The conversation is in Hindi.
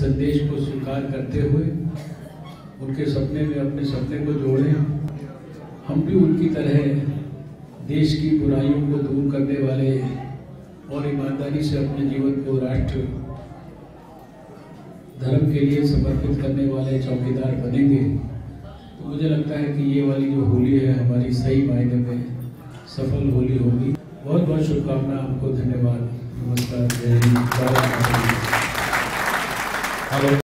संदेश को स्वीकार करते हुए उनके सपने में अपने सपने को जोड़ें। हम भी उनकी तरह देश की बुराइयों को दूर करने वाले और ईमानदारी से अपने जीवन को राष्ट्र धर्म के लिए समर्पित करने वाले चौकीदार बनेंगे। तो मुझे लगता है कि ये वाली जो होली है हमारी सही मायने में सफल होली होगी। बहुत बहुत शुभकामनाएं आपको। धन्यवाद। नमस्कार। जय हिंद।